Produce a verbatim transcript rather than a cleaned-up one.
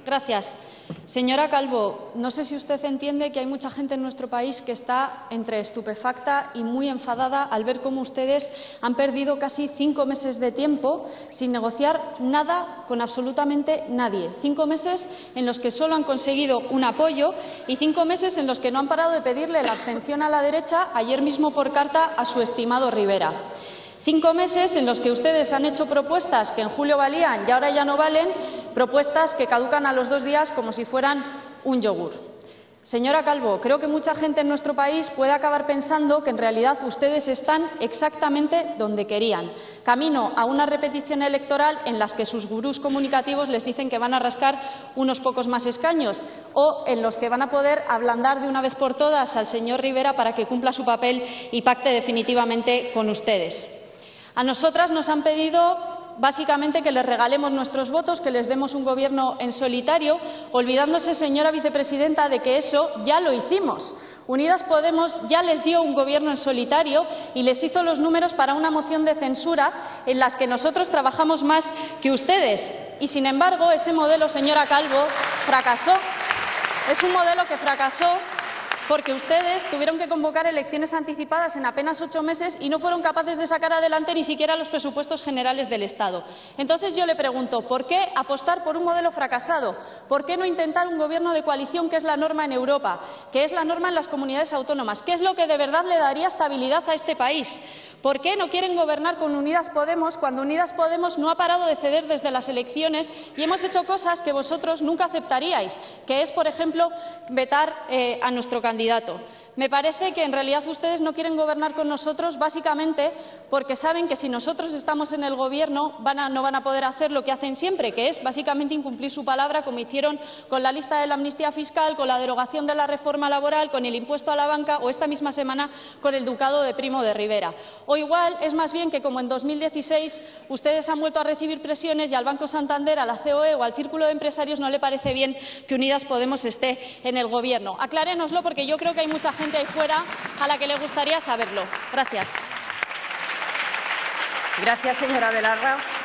Gracias. Señora Calvo, no sé si usted entiende que hay mucha gente en nuestro país que está entre estupefacta y muy enfadada al ver cómo ustedes han perdido casi cinco meses de tiempo sin negociar nada con absolutamente nadie. Cinco meses en los que solo han conseguido un apoyo y cinco meses en los que no han parado de pedirle la abstención a la derecha, ayer mismo por carta a su estimado Rivera. Cinco meses en los que ustedes han hecho propuestas que en julio valían y ahora ya no valen, propuestas que caducan a los dos días como si fueran un yogur. Señora Calvo, creo que mucha gente en nuestro país puede acabar pensando que en realidad ustedes están exactamente donde querían, camino a una repetición electoral en las que sus gurús comunicativos les dicen que van a rascar unos pocos más escaños o en los que van a poder ablandar de una vez por todas al señor Rivera para que cumpla su papel y pacte definitivamente con ustedes. A nosotras nos han pedido básicamente que les regalemos nuestros votos, que les demos un gobierno en solitario, olvidándose, señora vicepresidenta, de que eso ya lo hicimos. Unidas Podemos ya les dio un gobierno en solitario y les hizo los números para una moción de censura en las que nosotros trabajamos más que ustedes. Y, sin embargo, ese modelo, señora Calvo, fracasó. Es un modelo que fracasó porque ustedes tuvieron que convocar elecciones anticipadas en apenas ocho meses y no fueron capaces de sacar adelante ni siquiera los presupuestos generales del Estado. Entonces yo le pregunto, ¿por qué apostar por un modelo fracasado? ¿Por qué no intentar un gobierno de coalición, que es la norma en Europa, que es la norma en las comunidades autónomas? ¿Qué es lo que de verdad le daría estabilidad a este país? ¿Por qué no quieren gobernar con Unidas Podemos cuando Unidas Podemos no ha parado de ceder desde las elecciones y hemos hecho cosas que vosotros nunca aceptaríais, que es, por ejemplo, vetar eh, a nuestro candidato? candidato. Me parece que en realidad ustedes no quieren gobernar con nosotros básicamente porque saben que si nosotros estamos en el Gobierno van a, no van a poder hacer lo que hacen siempre, que es básicamente incumplir su palabra, como hicieron con la lista de la amnistía fiscal, con la derogación de la reforma laboral, con el impuesto a la banca o esta misma semana con el ducado de Primo de Rivera. O igual es más bien que, como en dos mil dieciséis, ustedes han vuelto a recibir presiones y al Banco Santander, a la C O E o al Círculo de Empresarios no le parece bien que Unidas Podemos esté en el Gobierno. Aclárenoslo, porque yo creo que hay mucha gente ahí fuera a la que le gustaría saberlo. Gracias. Gracias, señora Belarra.